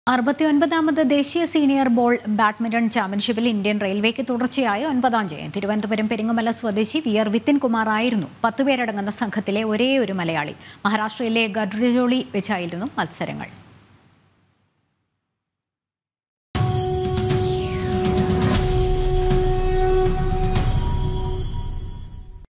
69ാമത് ദേശീയ senior ball badminton ചാമ്പ്യൻഷിപ്പിൽ Indian റെയിൽവേക്ക് തുടർച്ചയായ 9ാം ജയം. തിരുവനന്തപുരം പെരിങ്ങമല സ്വദേശി വിയർ വിത്തിൻ കുമാർ ആയിരുന്നു 10 പേരടങ്ങുന്ന സംഘത്തിലെ ഒരേയൊരു മലയാളി. മഹാരാഷ്ട്രയിലെ ഗഡ്രിജോളി വെച്ചായിരുന്നു മത്സരങ്ങൾ.